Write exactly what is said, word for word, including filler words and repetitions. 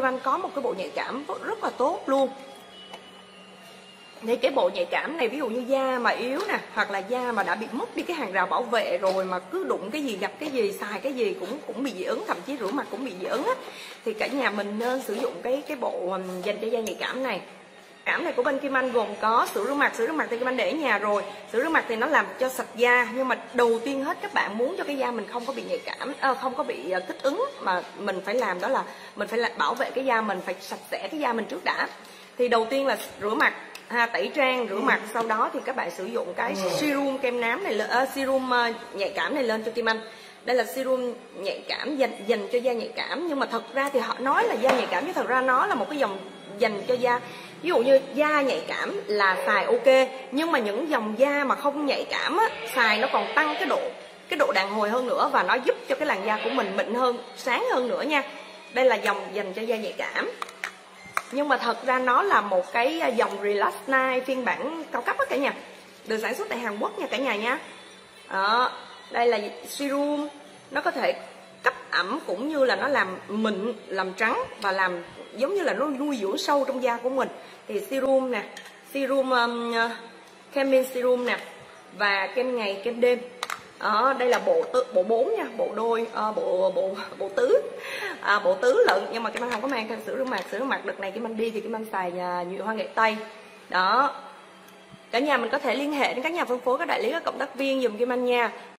Kim Anh có một cái bộ nhạy cảm rất là tốt luôn. Thì cái bộ nhạy cảm này, ví dụ như da mà yếu nè, hoặc là da mà đã bị mất đi cái hàng rào bảo vệ rồi, mà cứ đụng cái gì, gặp cái gì, xài cái gì cũng cũng bị dị ứng, thậm chí rửa mặt cũng bị dị ứng á, thì cả nhà mình nên sử dụng cái cái bộ dành cho da nhạy cảm này. Cảm này của bên Kim Anh gồm có sữa rửa mặt. Sữa rửa mặt thì Kim Anh để ở nhà rồi. Sữa rửa mặt thì nó làm cho sạch da, nhưng mà đầu tiên hết các bạn muốn cho cái da mình không có bị nhạy cảm, à, không có bị kích ứng, mà mình phải làm đó là mình phải bảo vệ cái da mình, phải sạch sẽ cái da mình trước đã. Thì đầu tiên là rửa mặt, ha, tẩy trang, rửa mặt, sau đó thì các bạn sử dụng cái serum kem nám này, uh, serum uh, nhạy cảm này lên cho Kim Anh. Đây là serum nhạy cảm dành dành cho da nhạy cảm, nhưng mà thật ra thì họ nói là da nhạy cảm, chứ thật ra nó là một cái dòng dành cho da. Ví dụ như da nhạy cảm là xài ok, nhưng mà những dòng da mà không nhạy cảm á, xài nó còn tăng cái độ cái độ đàn hồi hơn nữa, và nó giúp cho cái làn da của mình mịn hơn, sáng hơn nữa nha. Đây là dòng dành cho da nhạy cảm, nhưng mà thật ra nó là một cái dòng Relax Night phiên bản cao cấp đó cả nhà, được sản xuất tại Hàn Quốc nha cả nhà nha. Đó, đây là serum, nó có thể cấp ẩm cũng như là nó làm mịn, làm trắng, và làm giống như là nó nuôi dưỡng sâu trong da của mình. Thì serum nè, serum um, Kemin serum nè, và kem ngày kem đêm. Đó, đây là bộ tư, bộ bốn nha, bộ đôi, uh, bộ bộ bộ tứ, à, bộ tứ lận, nhưng mà Kim Anh không có mang theo sữa rửa mặt. Sữa rửa mặt đợt này Kim Anh đi thì Kim Anh xài nhà nhụy hoa nghệ tây. Đó, cả nhà mình có thể liên hệ đến các nhà phân phối, các đại lý, các cộng tác viên giùm Kim Anh nha.